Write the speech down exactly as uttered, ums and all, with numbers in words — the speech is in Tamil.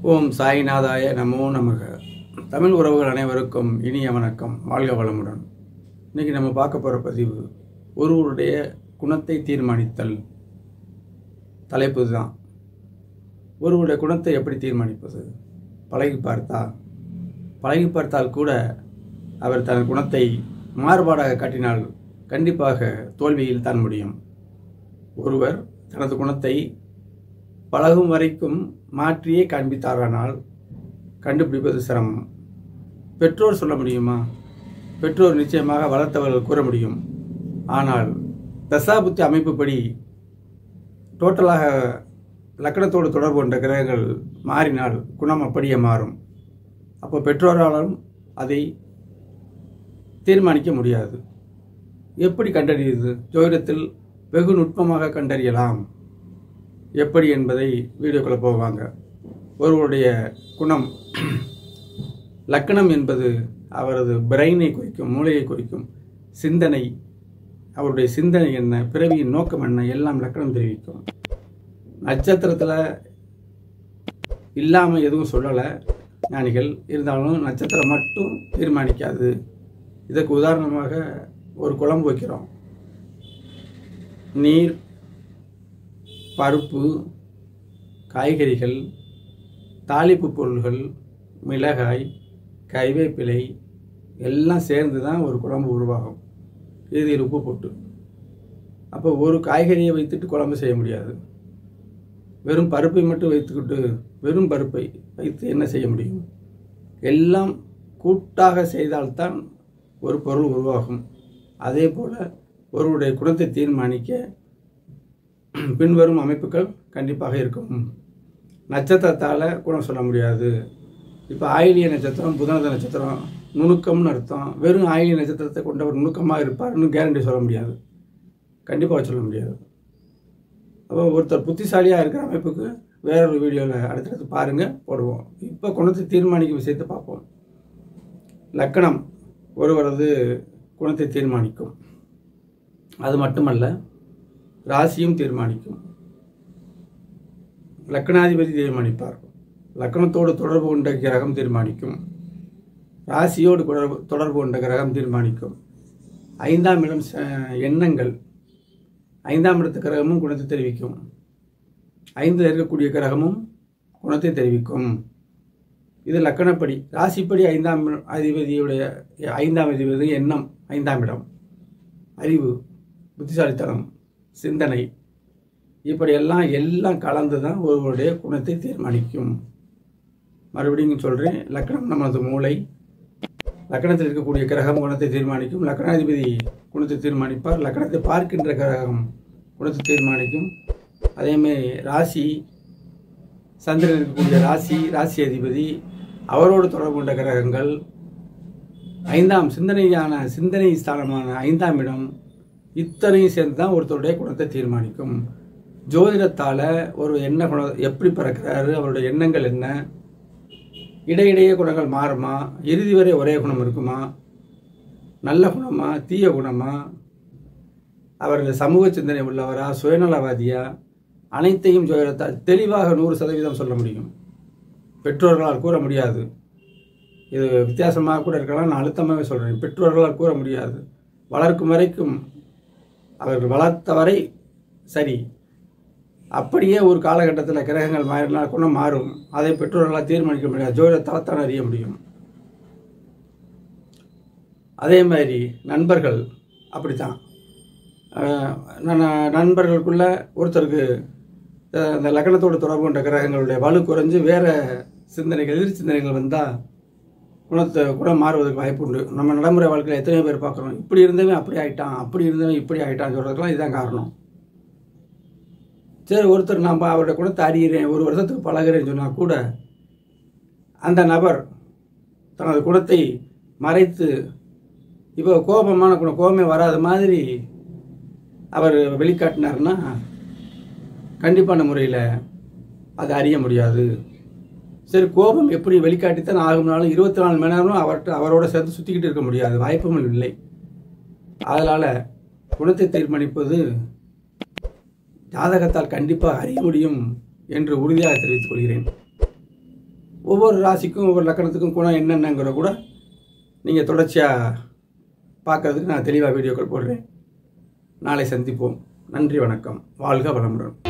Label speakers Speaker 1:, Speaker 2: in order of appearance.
Speaker 1: ஓம் சாய்நாதாய நமோ நமக. தமிழ் உறவுகள் அனைவருக்கும் இனிய வணக்கம். வாழ்க வளமுடன். இன்னைக்கு நம்ம பார்க்க போகிற பதிவு ஒருவருடைய குணத்தை தீர்மானித்தல் தலைப்பு தான். ஒருவருடைய குணத்தை எப்படி தீர்மானிப்பது? பழகி பார்த்தா பழகி பார்த்தால் கூட அவர் தன் குணத்தை மாறுபாடாக காட்டினால் கண்டிப்பாக தோல்வியில் தான் முடியும். ஒருவர் தனது குணத்தை பழகும் வரைக்கும் மாற்றியே காண்பித்தாரானால் கண்டுபிடிப்பது சிரமம். பெற்றோர் சொல்ல முடியுமா? பெற்றோர் நிச்சயமாக வளர்த்தவர்கள் கூற முடியும். ஆனால் தசாபுத்தி அமைப்புப்படி டோட்டலாக லக்கணத்தோடு தொடர்பு கொண்ட கிரகங்கள் மாறினால் குணம் அப்படியே மாறும். அப்போ பெற்றோராலும் அதை தீர்மானிக்க முடியாது. எப்படி கண்டறியுது? ஜோதிடத்தில் வெகு நுட்பமாக கண்டறியலாம். எப்படி என்பதை வீடியோக்குள்ளே போவாங்க. ஒருவருடைய குணம் லக்கணம் என்பது அவரது பிரெயினை குறிக்கும், மூளையை குறிக்கும். சிந்தனை, அவருடைய சிந்தனை என்ன, பிறவியின் நோக்கம் என்ன, எல்லாம் லக்கணம் தெரிவிக்கும். நட்சத்திரத்தில் இல்லாமல் எதுவும் சொல்லலை ஞானிகள். இருந்தாலும் நட்சத்திரம் மட்டும் தீர்மானிக்காது. இதற்கு உதாரணமாக ஒரு குழம்பு வைக்கிறோம். நீர், பருப்பு, காய்கறிகள், தாளிப்பு பொருள்கள், மிளகாய், கறிவேப்பிலை எல்லாம் சேர்ந்து தான் ஒரு குழம்பு உருவாகும். இறுதியில் உப்பு போட்டு. அப்போ ஒரு காய்கறியை வைத்துட்டு குழம்பு செய்ய முடியாது. வெறும் பருப்பை மட்டும் வைத்துக்கிட்டு வெறும் பருப்பை வைத்து என்ன செய்ய முடியும்? எல்லாம் கூட்டாக செய்தால்தான் ஒரு பொருள் உருவாகும். அதே போல் ஒருவருடைய குணத்தை தீர்மானிக்க பின்வரும் அமைப்புகள் கண்டிப்பாக இருக்கும். நட்சத்திரத்தால் குணம் சொல்ல முடியாது. இப்போ ஆயிலிய நட்சத்திரம், புதனத நட்சத்திரம் நுணுக்கம்னு அர்த்தம். வெறும் ஆயிலிய நட்சத்திரத்தை கொண்டவர் நுணுக்கமாக இருப்பார்னு கேரண்டி சொல்ல முடியாது, கண்டிப்பாக சொல்ல முடியாது. அப்போ ஒருத்தர் புத்திசாலியாக இருக்கிற அமைப்புக்கு வேறொரு வீடியோவில் அடுத்தடுத்து பாருங்கள், போடுவோம். இப்போ குணத்தை தீர்மானிக்கும் விஷயத்தை பார்ப்போம். லக்கணம் ஒருவரது குணத்தை தீர்மானிக்கும். அது மட்டுமல்ல, ராசியும் தீர்மானிக்கும். லக்கணாதிபதி தீர்மானிப்பார். லக்கணத்தோடு தொடர்பு கொண்ட கிரகம் தீர்மானிக்கும். ராசியோடு தொடர்பு கொண்ட கிரகம் தீர்மானிக்கும். ஐந்தாம் இடம் எண்ணங்கள். ஐந்தாம் இடத்து கிரகமும் குணத்தை தெரிவிக்கும். ஐந்தில் இருக்கக்கூடிய கிரகமும் குணத்தை தெரிவிக்கும். இது லக்கணப்படி. ராசிப்படி ஐந்தாம் அதிபதியுடைய ஐந்தாம் அதிபதி எண்ணம், ஐந்தாம் இடம், அறிவு, புத்திசாலித்தனம், சிந்தனை, இப்படியெல்லாம் எல்லாம் கலந்து தான் ஒருவருடைய குணத்தை தீர்மானிக்கும். மறுபடியும் சொல்கிறேன், லக்கணம் நமது மூளை. லக்கணத்தில் இருக்கக்கூடிய கிரகம் குணத்தை தீர்மானிக்கும். லக்கணாதிபதி குணத்தை தீர்மானிப்பார். லக்கணத்தை பார்க்கின்ற கிரகம் குணத்தை தீர்மானிக்கும். அதேமாதிரி ராசி, சந்திரன் இருக்கக்கூடிய ராசி, ராசி அதிபதி, அவரோடு தொடர்பு கொண்ட கிரகங்கள், ஐந்தாம் சிந்தனையான சிந்தனை ஸ்தானமான ஐந்தாம் இடம், இத்தனையும் சேர்ந்து தான் ஒருத்தருடைய குணத்தை தீர்மானிக்கும். ஜோதிடத்தால் ஒரு என்ன குணம், எப்படி பிறக்கிறாரு, அவருடைய எண்ணங்கள் என்ன, இடையிடையே குணங்கள் மாறுமா, இறுதி வரை ஒரே குணம் இருக்குமா, நல்ல குணமா, தீய குணமா, அவர் சமூக சிந்தனை உள்ளவரா, சுயநலவாதியா, அனைத்தையும் ஜோதிடத்தால் தெளிவாக நூறு சதவீதம் சொல்ல முடியும். பெற்றோர்களால் கூற முடியாது. இது வித்தியாசமாக கூட இருக்கலாம், நான் அழுத்தமாகவே சொல்கிறேன். பெற்றோர்களால் கூற முடியாது. வளர்க்கும் வரைக்கும், அவர்கள் வளர்த்தவரை சரி. அப்படியே ஒரு காலகட்டத்தில் கிரகங்கள் மாறினால் குணம் மாறும். அதை பெற்றோர்களால் தீர்மானிக்க முடியாது. ஜோதிடத்தால்தான் அறிய முடியும். அதே மாதிரி நண்பர்கள் அப்படித்தான். நண்பர்களுக்குள்ள ஒருத்தருக்கு இந்த லக்கணத்தோடு தொடர்பு கொண்ட கிரகங்களுடைய வலு குறைஞ்சு வேறு சிந்தனைகள், எதிர் சிந்தனைகள் வந்தால் குணத்தை குணம் மாறுவதற்கு வாய்ப்பு உண்டு. நம்ம நடைமுறை வாழ்க்கையில் எத்தனையோ பேர் பார்க்குறோம். இப்படி இருந்தவன் அப்படி ஆகிட்டான், அப்படி இருந்தவன் இப்படி ஆகிட்டான்னு சொல்கிறதுக்கெல்லாம் இதுதான் காரணம். சரி, ஒருத்தர் நான் அவருடைய குணத்தை அறிகிறேன், ஒரு வருஷத்துக்கு பழகிறேன்னு சொன்னால் கூட அந்த நபர் தனது குணத்தை மறைத்து, இப்போ கோபமான குணம், கோபமே வராத மாதிரி அவர் வெளிக்காட்டினார்னா கண்டிப்பான முறையில் அதை அறிய முடியாது. சரி, கோபம் எப்படி வெளிக்காட்டித்தான் ஆகும்னாலும் இருபத்தி நாலு மணி நேரமும் அவர்கிட்ட அவரோட சேர்ந்து சுற்றிக்கிட்டு இருக்க முடியாது, வாய்ப்பும் இல்லை. அதனால் குணத்தை தீர்மானிப்பது ஜாதகத்தால் கண்டிப்பாக அறிய முடியும் என்று உறுதியாக தெரிவித்துக் கொள்கிறேன். ஒவ்வொரு ராசிக்கும் ஒவ்வொரு லக்கணத்துக்கும் குணம் என்னென்னங்கிற கூட நீங்கள் தொடர்ச்சியாக பார்க்கறதுக்கு நான் தெளிவாக வீடியோக்கள் போடுறேன். நாளை சந்திப்போம். நன்றி, வணக்கம். வாழ்க வளமுடன்.